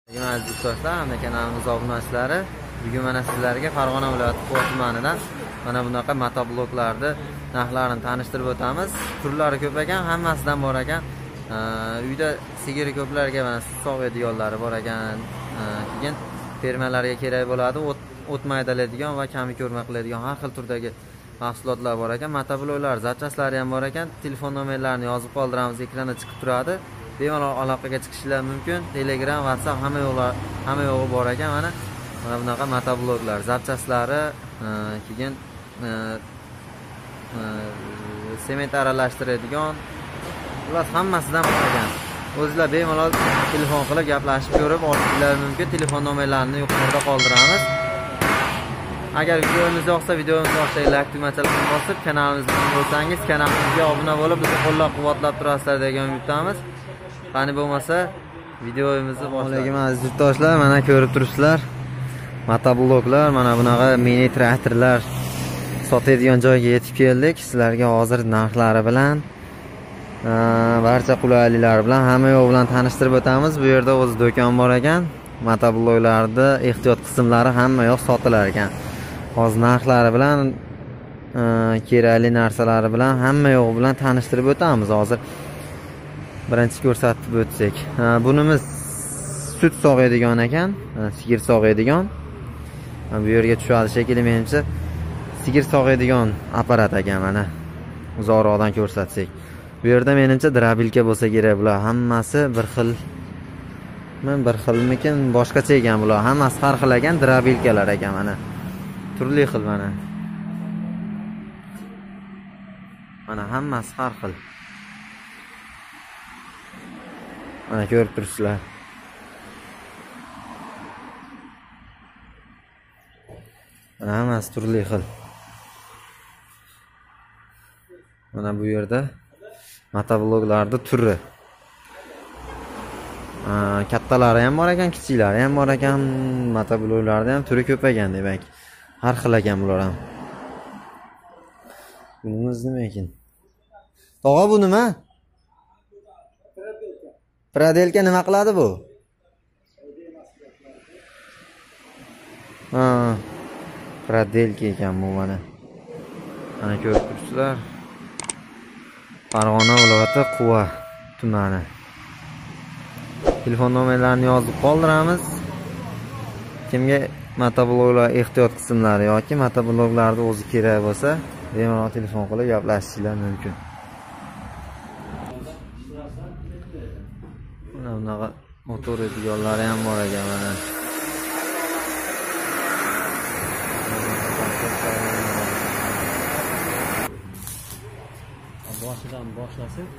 Aziz do'stlar, hamda kanalimiz obunachilari, bugun mana sizlarga Farg'ona viloyati Quva tumanidan mana bunaqa motobloklarni narxlarini tanishtirib o'tamiz. Turlari ko'p ekan, hammasidan bor ekan. Uyda sigiri ko'plarga mana sut sog'adiganlari bor ekan. Keyin fermalarga kerak bo'ladi, o't maydalaydigan va kami ko'rma qiladigan har xil turdagi mahsulotlar bor ekan. Motobloklar, zapchaslari ham bor ekan. Telefon nomerlarini yozib qoldiramiz, ekranda chiqib turadi. Bemalol aloqaga chiqishlar mumkin. Telegram, WhatsApp hamma yo'g'i bor ekan. Mana bunaqa motobloklar, zapchaslari, keyin sement aralashtiradigan, ular hammasidan bor ekan. O'zingizlar bemalol telefon qilib gaplashib ko'rib olishingiz mumkin. Telefon nomerlarini yuqorida qoldiramiz. Agar videomiz yoqsa, videomizni orqali like tugmachasini bosib, kanalimizga bo'lsangiz, kanalimizga obuna bo'lib, bizni qo'llab-quvvatlab turasizlar degan umidamiz. Qani bo'lmasa, videomizni boshlaymiz. Aziz yurtdoshlar, mana ko'rib turibsizlar. Motobloklar, mana bunaqa mini traktorlar sotadigan joyga yetib keldik. Sizlarga hozir narxlari bilan, barcha qulayliklar bilan hamma yo'q bilan tanishtirib o'tamiz. Bu yerda o'z do'kon bor ekan. Motobloklarda ehtiyot qismlari hamma yoq sotilar ekan. Hozir narxlari bilan, kerakli narsalari bilan hamma yo'q bilan tanishtirib o'tamiz hozir. Birinchi ko'rsatib o'tsak, bunimiz sut sog'adigan ekan, sigir sog'adigan. Bu yerga tushadi shekilli, menimcha sigir sog'adigan apparat ekan. Mana uzoqroqdan ko'rsatsak, bu yerda menimcha drabilka bo'lsa kerak. Bular hammasi bir xil, bir xilmikin, boshqacha ekan bular. Hammasi har xil ekan, drabilkalar ekan. Mana turli xil, mana hammasi har xil. Mana ko'rib turibsizlar. Mana hammasi turli xil. Mana bu yerda motobloklarning turi. Kattalari ham bor ekan, kichiklari ham bor ekan. Motobloklarda ham turi ko'p ekan, demak. Har xil ekan bular ham. Bunimiz nima ekan? Tog'a, bu nima? Pradelka nima qiladi bu? Pradelka ekan bu mana. Mana ko'rib turibsizlar. Farg'ona viloyati Quva tumani. Telefon nomerlarini yozib qoldiramiz. Kimga motobloklar ehtiyot qismlari yoki motobloklarning o'zi kerak bo'lsa, bemalol telefon qilib gaplashishingiz mumkin. Bunaqa motor ediganlari ham bor ekan. Mana boshidan boshlasak,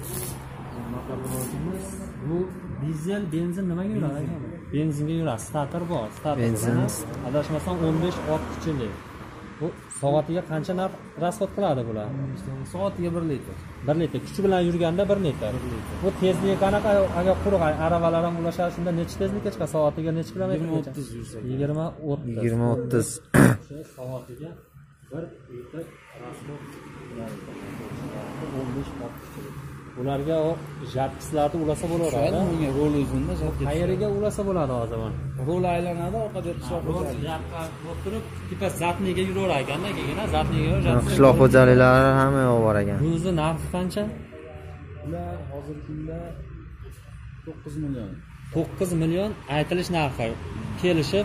bu dizel, benzin nimaga yuradi? Benzinga yuradi. Starter bor. Benzin adashmasam 15-6 kuchli. Bu soatiga qancha narx rasxod qiladi bular? Soatiga 1 litr. 1 litr. Kuchi bilan yurganda 1 litr. Bu tezligi qanaqa? Agar quruq aravalar ham ulashar, shunda necha tezlikka chiqadi? Soatiga necha kilometrgacha? 20-30 yursak. 20-30. Soatiga 1 litr rasxod qiladi. 15-6 kuchli. Ularga o jarqislarni ulasa bo'laveradi. Bunga rol uzunda jarqis. Qayeriga ulasa bo'ladi hozir mana. Rol aylanadi, orqada qishloq xo'jaligi. Jarqa bo'lib turib, tipa zatniga yuraverar ekanda, keyin zatniga qishloq xo'jaliklari hamma yo'q bor ekan. O'zi narxi qancha? Ular hozirgi kunda 9 million. 9 million aytilish narxi. Kelishib,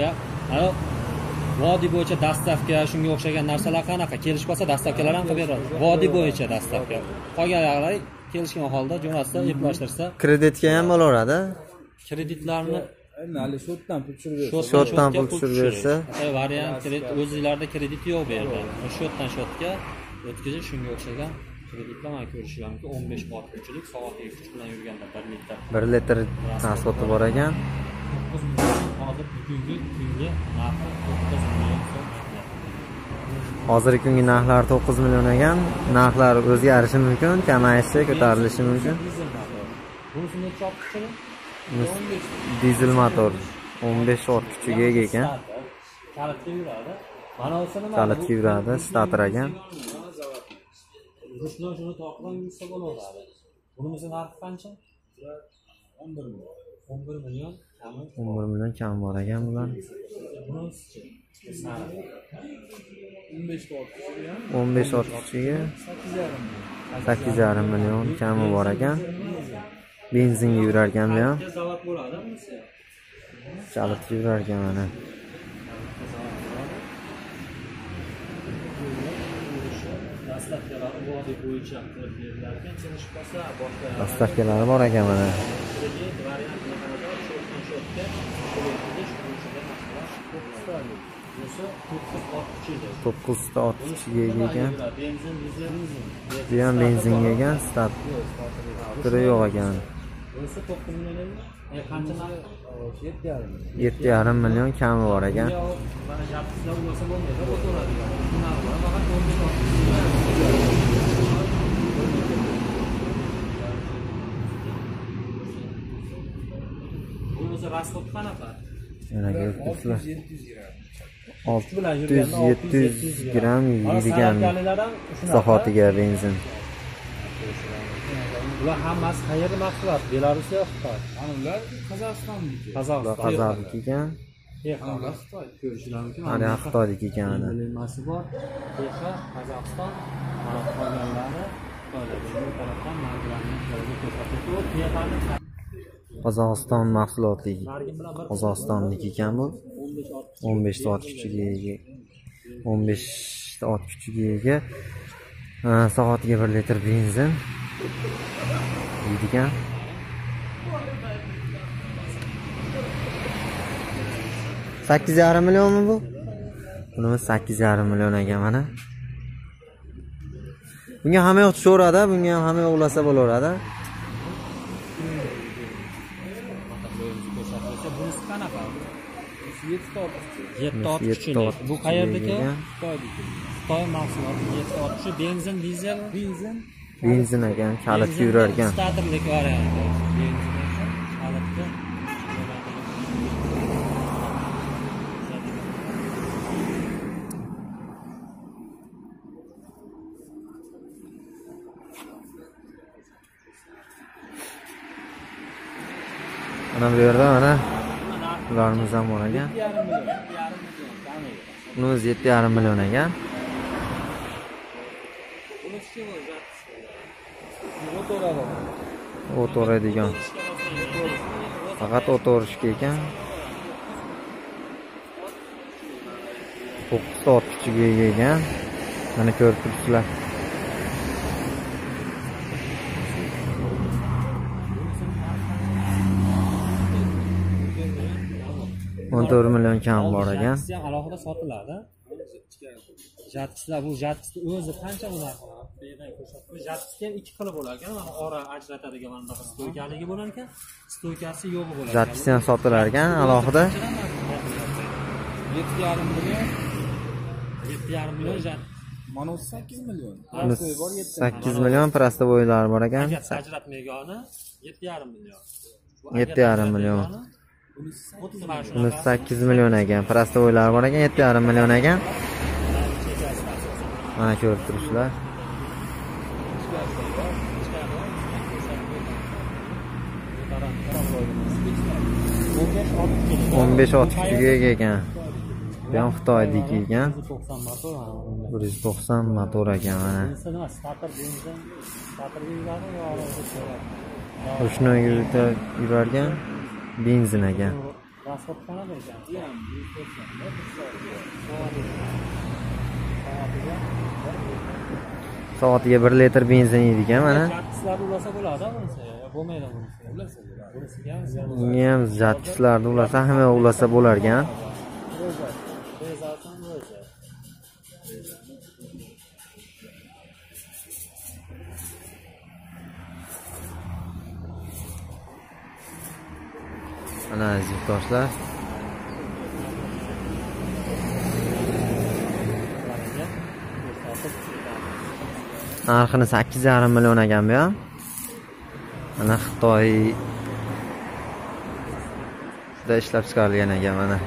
vodiy bo'yicha dastavka, shunga o'xshagan narsalar qanaqa? Kelishib qolsa dastavkalar ham qilib beradi. Vodiy bo'yicha dastavka. Qolganlari kelishgan holda jo'natsa, yeplashtirsa, Kreditga ham bo'laveradi. Kreditlarni Hali shotdan pul tushirib bersa. Shotdan pul tushirib bersa, variant kredit, o'zingizlarda kredit yo'q bu yerda. Shotdan shotga o'tkazish, shunga o'xshagan kreditlar mana ko'rishingiz mumkin. 15 watt kuchlik, soatiga kuch bilan yurganda 1 litr. 1 litr transporti bor ekan. 9 million hozir bugungi kunga narxi 9 million so'm. Hozirgi kungi narxlar 9 million ekan. Narxlar o'zgarishi mumkin, kamayishi, ko'tarilishi mumkin. Bunisi necha watt kuchli? Dizel motor 15 watt kuchiga ega ekan. Kalitga yuradi. Mana o'sini nima? Kalitga yuradi, starter ekan. Ruslan shuni to'g'ridan yursa bo'laveradi. Bunimizning narxi qancha? 11 million. 11 million kam bor ekan bular. 15 ot kichigiga 8,5 million kami bor ekan. Benzinga yurar ekan bu ham. Zavod bo'ladi bunisi. Chalitib yurar ekan mana. Dastavkalari vodiy bo'yicha qilib berilar ekan. Chinish bo'lsa boshqa Dastavkalari bor ekan mana. To'qqizta ot kichigiga ega ekan. Bu ham benzinga ekan, starteri yo'q ekan. 7,5 million kami bor ekan. O'zi rasxod qanaqa? Yana ko'rsizlar. 600-700 gram yeydigan sohatiga benzin. Bular hammasi qayerda mahsulot? Belarus yo Xitoy? Ular Qozog'istonniki. Qozog'niki ekan. Xitoy. Ko'rishingiz mumkin. Mana Xitoyniki ekan mana. Nimasi bor? Texas, Qozog'iston, mana qolganlari Xitoydagi bu tarafdan narxlarni ko'rsatadi. Qozog'iston mahsulotligi. Qozog'istonniki ekan bu. 15 ta ot kuchiga ega. 15 ta ot kuchiga ega. Soatiga 1 litr benzin yeydigan. $8,5 millionmi bu? Bunimiz 8,5 million ekan mana. Bunga hamma yoq tushaveradi, bunga ham hamma yoq ulasa bo'laveradi. Bunisi qanaqa? 7 ot 7 kuchli. Bu qayerdagi? Xitoyniki. Xitoy mahsuloti 7 ot kuchli. Benzin, dizel, Benzin ekan, chalitib yurar ekan. Starterlik varianti. Benzin chalitib. Mana bu yerda mana ularimiz ham bor ekan. Bunimiz 7,5 million ekan. O't o'raydigan. Faqat o't o'rishga ekan. 9 ta ot kuchiga ega ekan. Mana ko'rib turibsizlar. $14 million kam bor ekan. Jatkiz ham alohida sotiladi. Jatkizlar bu jatkizni o'zi qancha narxi? Jatkiz ham 2 xil bo'lar ekan. Mana ora ajratadigan mana bunaqa stoykaligi bo'lar ekan. Stoykasi yo'q bo'lar ekan. Jatkiz ham sotilar ekan alohida. 7,5 million. 7,5 million jatkiz. Mana 8 million. 8 million prostovoylari bor ekan. Ajratmaygani 7,5 million. 7,5 million. Buni 8 million ekan. Prostovoylari bor ekan, 7,5 million ekan. Mana ko'rib turibsizlar. 15 ot kuchiga ega ekan. Bu ham Xitoyniki ekan. 190 motor ekan mana. Ushni yurargan benzin ekan. Soatiga 1 litr benzin yeydigan mana. Jatkizlar ulasa bo'ladi bunisi. Bo'lmaydi bunisi. Bunga ham jatkizlarni ulasa, hamma ulasa bo'lar ekan. Mana aziz do'stlar. Narxini 8,5 million ekan bu ham. Mana Xitoyda ishlab chiqarilgan ekan mana.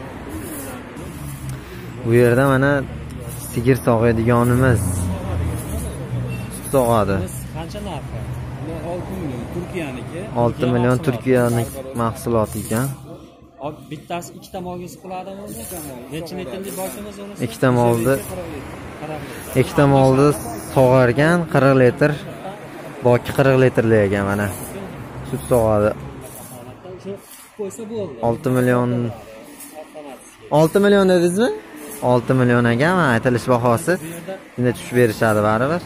Bu yerda mana sigir sog'adiganimiz sut sog'adi. Qancha narxi? 6 million Turkiyaniki. 6 million Turkiyaning mahsuloti ekan. Bittasi ikkita molga siqiladimi o'zi? Necha litrlik boshimiz unisi? Ikkita molni sog'argan 40 litr. Boki 40 litrli ekan mana. Sut sog'adi. Shu qo'ysa bo'ldi. 6 million 6 million dedingizmi? 6 million ekan aytilish bahosi. Shunda tushib berishadi baribir.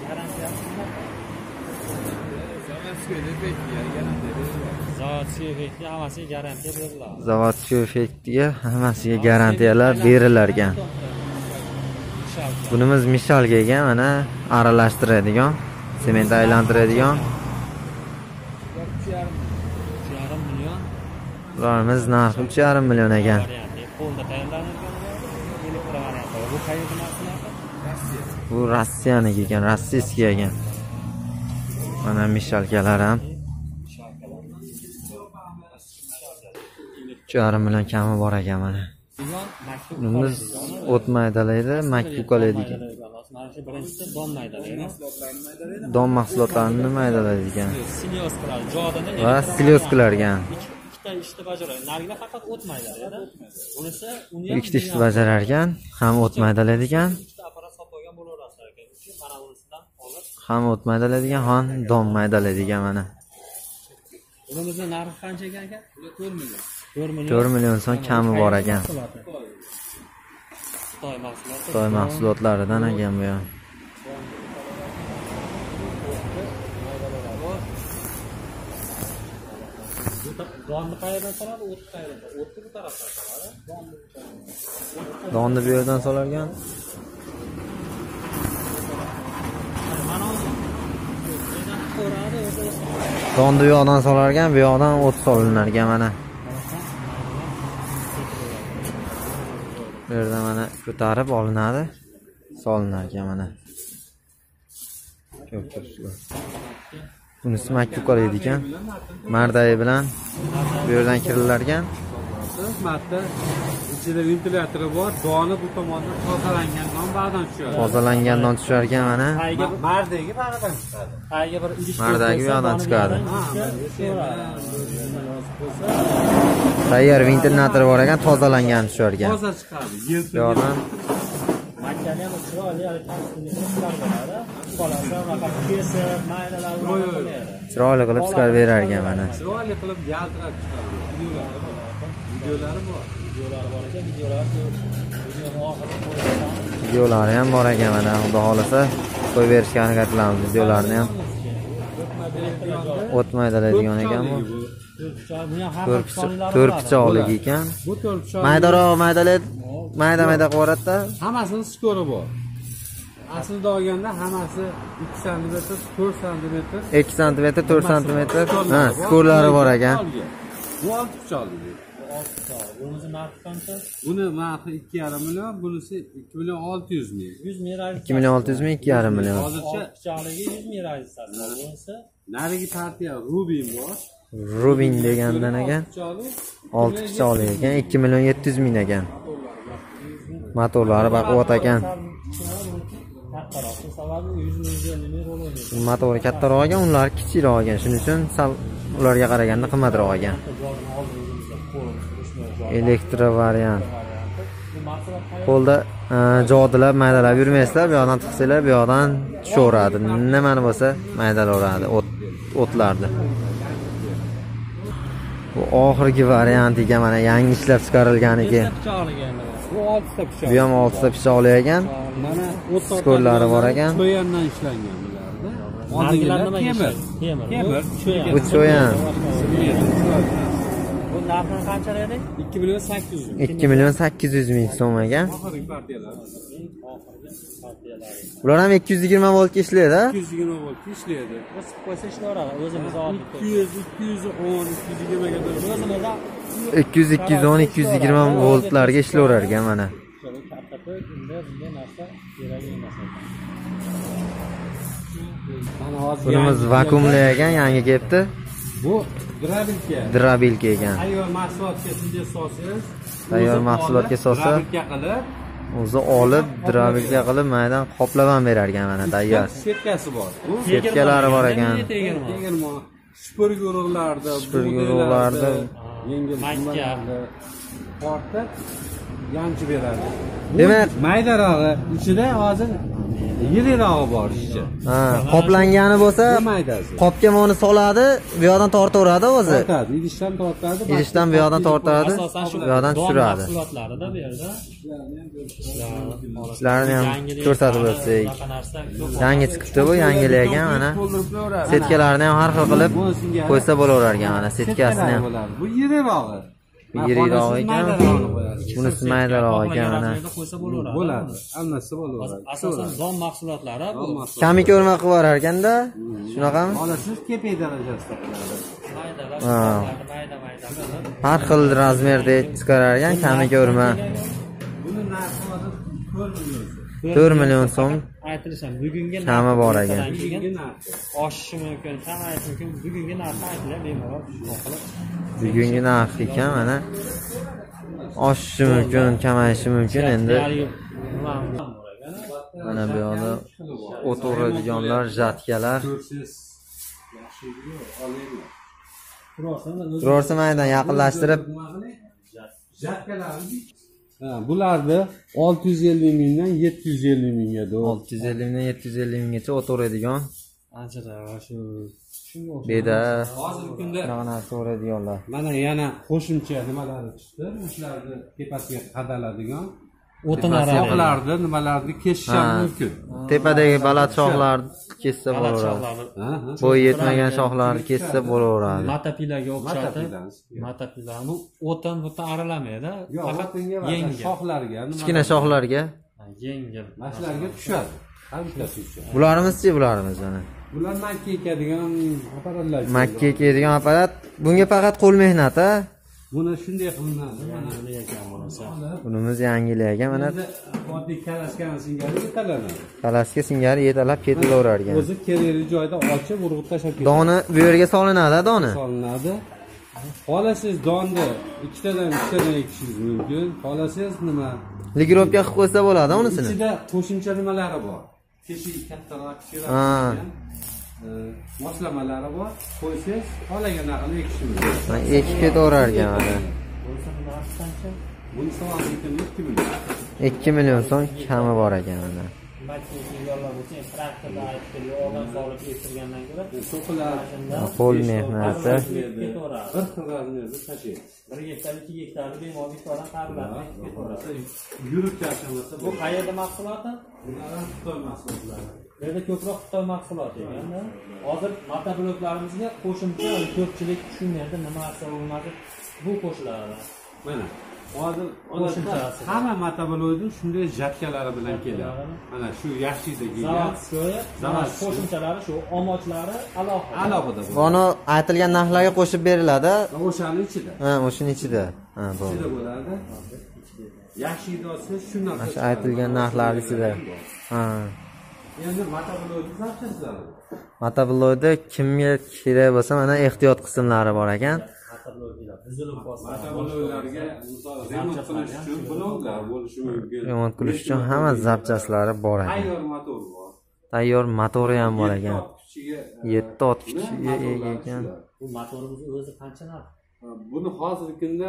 Zavodskiy effektga hammasiga garantiyalar berilgan. Bunimiz mishalga ekan, mana aralashtiradigan, sement aylantiradigan. 3,5 million. Ularimiz narxi 3,5 million ekan. Qo'lda tayyorlangan elektr varianti. Bu qayerda narsalar? Bu Rossiyaniki ekan, rossiyskiy ekan. Mana mishalkalar ham 3,5 million kami bor ekan mana. Bunimiz o't maydalaydi, makkukalaydi ekan. Mana shu birinchisi don maydalaydi. Don mahsulotlarini maydalaydi ekan. Silioskalar, jodini Va silioskalar ekan. ikkita ishni bajaradi. Narigilar faqat o't maydalaydi. Bunisi uni Ikkita ishni bajarar ekan, ham o't maydalaydi ekan, ikkita apparat sotib qo'ygan bo'laverasizlar ekan. Mana bunisidan olib, ham o't maydalaydi ekan, ham don maydalaydi ekan mana. bunimizning narxi qancha ekan aka? 4 million. 4 million so'm kami bor ekan. Xitoy mahsuloti. Xitoy mahsulotlaridan ekan bu ham. Donni qayerdan soladi? O't qayerdan? O'tni bu tarafdan soladi. Donni bu yerdan solargan. Mana o'zi. Ko'radi o'zi. Donni bu yoqdan solargan, bu yoqdan o't solinar ekan mana. Bu yerdan mana ko'tarib olinadi, solinar ekan mana. Ko'p turishlar. Bunisi makkukalaydi ekan. Mardayi bilan bu yerdan kirilar ekan. Xizmatda ichida ventilyatori bor, doni bu tomondan tozalangandan ba'dan tushadi. Tozalangandan tushar ekan mana. Mardagi bag'adan chiqadi. Qayga bir idish Mardagi bu yoqdan chiqadi. Tayyor ventilyatori bor ekan, tozalangan tushar ekan. Toza chiqadi. Bu yoqdan Makkani ham chiroyli qilib bo'ladi. Qolasa unaqa kesib, maydalar qo'yadi. chiroyli qilib chiqarib berar ekan mana. Chiroyli qilib yaltirab chiqadi. Videolari bor. Videolari bor ekan, videolari Videolari ham bor ekan mana. Xudo xolasa qo'yib berishga harakat qilamiz videolarni ham. O't maydalaydigan ekan bu. 4 pichoqlik ekan. Bu 4 pichoq. Maydaroq maydalaydi, mayda-mayda qilib yuboradi-da. Hammasini skori bor. Aslida olganda hammasi 2 cm, 4 cm. 2 cm, 4 cm. Ha, skorlari bor ekan. Bu 6 pichoqlik. Bunisi narxi qancha? Buni narxi 2,5 million, bunisi 2 million 600 ming. 100 ming rayz. 2 million 600 ming, 2,5 million. Hozircha Pichoqligi 100 ming rayz sotadi. Bunisi narigi partiya Rubin bor. Rubin degandan ekan. 6 pichoqlik ekan, 2 million 700 ming ekan. Motorlari baquvvat ekan. kattaroq. Sababi 100 ming rol. Motori kattaroq ekan, ular kichikroq ekan. Shuning uchun sal ularga qaraganda qimmatroq ekan. Elektr variant. Qo'lda jodilab, maydalab yurmaysizlar, bu yoqdan tiqsanglar, bu yoqdan tushaveradi. Nimani bo'lsa maydalaveradi o'tlarni. Bu oxirgi variant ekan, mana yangi ishlab chiqarilganiki. Bu 6 ta pichoq. Bu ham 6 ta pichoqli ekan. Mana skorlari bor ekan. Cho'yandan ishlangan bularda. Nargilar nima temir. Temir. Bu cho'yan. Bu narxi qancha edi? 2 million 800 ming. 2 million 800 ming so'm ekan. Oxirgi partiyalar. Ular ham 220 voltga ishlaydi, ha? 220 volt ishlaydi. O'sib qo'ysa ishlayveradi. O'zimiz oldik. 200, 210, 220 ga O'zimizda 200, 210, 220 voltlarga ishlayverar ekan mana. katta to'y, bunday narsa kerak emas. Mana hozir Bunimiz vakuumli ekan, yangi kelibdi. bu drabilka. Drabilka ekan. Tayyor mahsulotga sizga solsangiz, Tayyor mahsulotga solsa, drabilka qilib, o'zi olib, drabilka qilib maydan qoplab ham berar ekan mana tayyor. setkasi bor. Bu Setkalari bor ekan. tegirmon. Supurgi urug'larda, Supurgi urug'larda, yengil makka, tortib yanchib beradi. Demak, Maydarog'i ichida hozir yirikroq bor ishchi. ha, qoplangani bo'lsa, Maydasi. qopga moni soladi, bu yoqdan tortaveradi o'zi. Tortadi, idishdan tortadi. Idishdan bu yoqdan tortadi, Asosan shu bu yoqdan don tushiradi. mahsulotlarida bu yerda Ishlarini ham ko'rsatib o'tsak. bunaqa narsa ko'p. Yangi chiqibdi bu, yangilagan mana. Setkalarni ham har xil qilib qo'ysa bo'laverar ekan mana setkasini ham. Bu yirikroqi. Yirikroq ekan. Bunisi maydaroq ekan mana. Qo'ysa bo'laveradi. Bo'ladi. Hammasi bo'laveradi. Asosan don mahsulotlari bu. Kami ko'rma qilib yuborar ekanda. Shunaqami? Olasiz kepek darajasida qiladi. Ha. Mayda qilib. Har xil razmerda chiqarar ekan, kami ko'rma. Buni narxi hozir 4 million so'm Aytilish ham bugungi kami bor ekan. Oshishi mumkin, kamayishi mumkin. Bugungi narxi aytiladi bemalol qilib. Bugungi narx ekan mana. Oshishi mumkin, kamayishi mumkin endi. Mana bu yoqda o'tiradiganlar, jatkalar. Birorsi maydan yaqinlashtirib bularni 650 mingdan 750 mingga 650 mingdan 750 minggacha o'tiradigan. Anchada shu Beda hozirgi kunda shunaqa narsa o'radiganlar. mana yana qo'shimcha nimalari chiqdi. O'shalarni tepasiga qadaladigan o'tin shoxlarni nimalarni kesish ham mumkin. Tepadagi baland shoxlarni kessa bo'laveradi. Bo'yi yetmagan shoxlarni kessa bo'laveradi. Matapilaga o'xshatib, matapila bu o'tin butun aralamaydi, faqat yengil. Shoxlarga, Kichkina shoxlarga. Yengil. mashlarga tushadi. Hamkasi tushadi. Bularimiz-chi, bularimiz mana. Bular makka ekadigan apparatlar. Makka ekadigan apparat. Bunga faqat qo'l mehnati. Buni shunday qilinadi. Mana ekan bunisi. Bunimiz yangilagan mana oddiy kalaskani singari yetaladi. kalasga singari yetalab ketilaverar ekan. O'zi kerakli joyda ochib, urg'ib tashlab ketadi. Doni bu yerga solinadi, doni. Solinadi. Xohlasangiz donni ikkitadan ekishingiz mumkin. Xohlasangiz nima? Ligirovka qilib qo'ysa bo'ladi unisini. Ichida qo'shimcha nimalari bor. Teshik kattaroq, Ha. moslamalari bor. Qo'ysangiz xohlagan narxini ekishingiz mumkin. Ekib ketaverar ekan mana. Buni savobli 2 million. 2 million so'm kami bor ekan mana. Qo'l mehnati. Bir xil razmerda tashlaydi. 1 gektar, 2 gektarni bemalol bittadan qarilarni Yurib charchamasa bu qayerda mahsuloti? bular Xitoy mahsulotlari. Bu yerda ko'proq Xitoy mahsuloti ekanda. Hozir motobloklarımizga qo'shimcha ko'pchilik tushunmaydi, nima narsa bo'lmadi. Bu qo'shiladi. Mana hozir Qo'shimchasi. hamma motoblokning shunday jatkalari bilan keladi. Mana shu yaxshida kelgan. Zavod qo'shimchalari shu omochlari alohida. Alohida bu. Buni aytilgan narxlarga qo'shib beriladi. O'shani ichida. Ha, o'shining ichida. Ha, bo'ldi. Ichida bo'ladi. Yaxshida olsa shu narsa. Mana aytilgan narxlar ichida. Ha. Endi motoblokni zapchastlari. Motoblokda kimga kerak bo'lsa mana ehtiyot qismlari bor ekan. Motobloklarga misol remont qilish uchun bloklar bo'lishi mumkin. Remont qilish uchun hamma zapchaslari bor ekan. Tayyor motor bor. Tayyor motori ham bor ekan. 7 ot kuchiga kuchiga ega ekan. Bu motorimiz o'zi qancha narx? Buni hozirgi kunda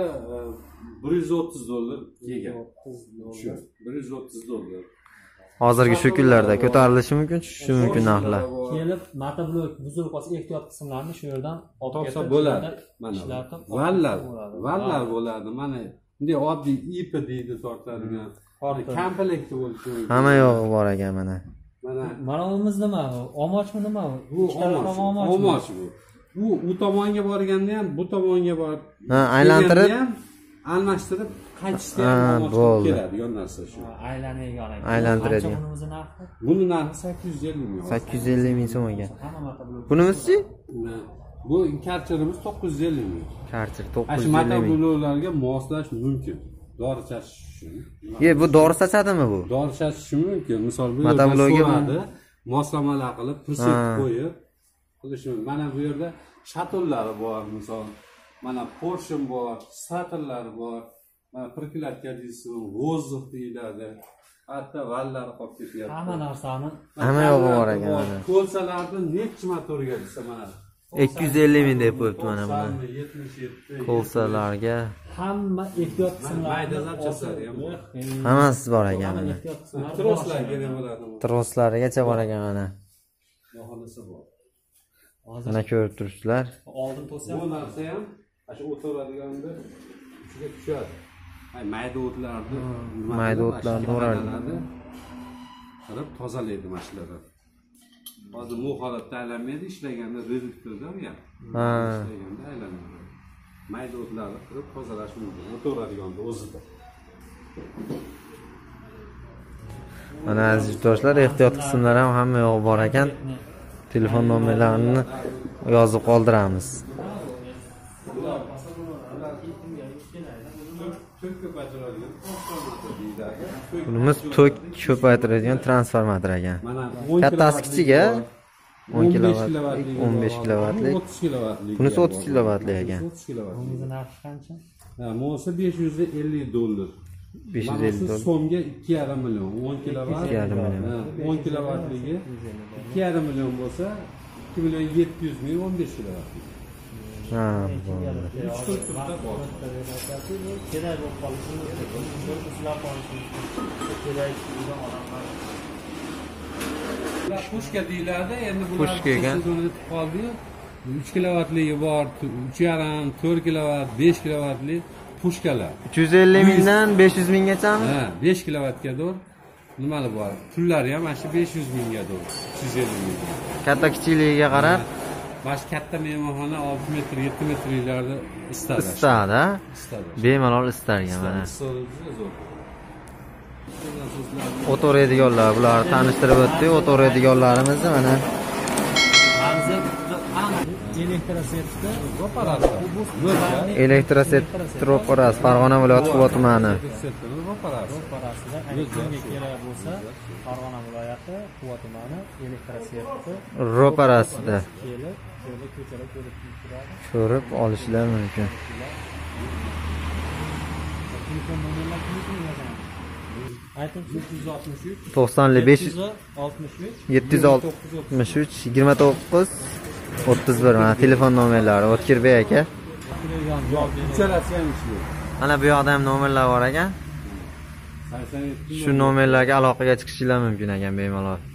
$130 yegan. Shu $130. Hozirgi shu kunlarda ko'tarilishi mumkin, tushishi mumkin narxlar. Kelib motoblok buzilib qolsa ehtiyot qismlarini shu yerdan olib Topsa ketib bo'ladi. Mana ishlatib vallar bo'ladi. Mana bunday oddiy ipi deydi tortadigan. Komplekti bo'lishi mumkin. Hamma yo'g'i bor ekan mana. Mana bunimiz nima? Omochmi nima? bu omoch bu. Bu tomonga borganda ham, bu tomonga bor. Ha, aylantirib almashtirib qaytishda ham omoch keladi, yon narsa shu. Aylantiradigan. Buni narxi 850 ming. 850 ming so'm ekan. Bunimiz-chi? Bu karcherimiz 950 ming. Karcher Shu 950 ming. motobloklarga moslash mumkin. Dori chachish uchun. Bu dori sachadimi bu? Dori chachish mumkin. Misol bu Motoblokga moslamalar qilib, prisep qo'yib qilish mumkin. Mana bu yerda shatullari bor, misol. Mana portion bor, satrlari bor. Mana prikladka deysiz, vozdux deyiladi. Hatto vallar qolib ketyapti. Hamma narsani hamma yo'g'i bor ekan mana. Ko'lsalarni necha motorga desa mana 250 ming deb qo'yibdi mana buni. 77. Kolsalarga Hamma ehtiyot Maydalar chasadi ham. hammasi bor ekan mana. ehtiyot qismlari Troslar kerak bo'ladi. Troslarigacha bor ekan mana. Bahonasi bor. Mana ko'rib turibsizlar. oldin to'sa Bu narsa ham shu o'tiradiganda ichiga tushadi. Mayda o'tlarni, Mayda o'tlarni o'radi. Qilib tozalaydi mashinalar. Hozir bu holatda aylanmaydi, ishlaganda reduktorda u ham. Ha. Ishlaganda aylanadi. Mayda o'tlarni qilib tozalash mumkin. O'tiradiganda o'zida. Mana aziz yurtdoshlar, ehtiyot qismlari ham hamma yoq bor ekan. Telefon nomerlarini yozib qoldiramiz. Bunimiz tok ko'paytiradigan transformator ekan. Kattasi kichik, 10 kilovatlik, 15 kilovatlik. 30 kilovatlik. Bunisi 30 kilovatlik ekan. 30 kilovatlik. bunisi narxi qancha? Ha, bunisi $550. 550 dollar. so'mga 2,5 million. 10 kilovat. 2,5 million. Ha, 10 kilovatligi 2,5 million bo'lsa, 2 million 700 ming 15 kilovatlik. Ha, kerak bo'lib qolishi mumkin. Uslab qolishi mumkin. Kerak bo'lgan odamlar Pushka deyiladi. Endi bular Pushka ekan. qoldi-yu. 3 kilovatligi bor, 3,5, 4 kilovat, 5 kilovatli pushkalar. 350 mingdan 500 minggacha mi? Ha, 5 kilovatga doğru nimali bor? Pullari ham mana shu 500 mingga doğru. 350 ming. Katta kichikligiga qarab Baş katta mehmonxona 6 metr, 7 metrlarda istadi. istadi, ha? Istadi. Bemalol istargan mana. Zo'r. O'toradiganlar, bularni tanishtirib o'tdik. O'toradiganlarimizni mana manzil elektrosetda Elektroset Troporas, Farg'ona viloyati Quva tumani. ro'parasida kimga kerak bo'lsa Farg'ona viloyati Quva tumani elektrosetda Ro'parasida kelib ko'chalar ko'rib turadi. ko'rib olishlar mumkin. Telefon nomerlari yozaman. Ayting 763 90 763 763 29 31 mana telefon nomerlari O'tkirbek aka. Uchalasi ham ishlaydi. Mana bu yoqda ham nomerlar bor ekan. 87 Shu nomerlarga aloqaga chiqishingiz mumkin ekan bemalol.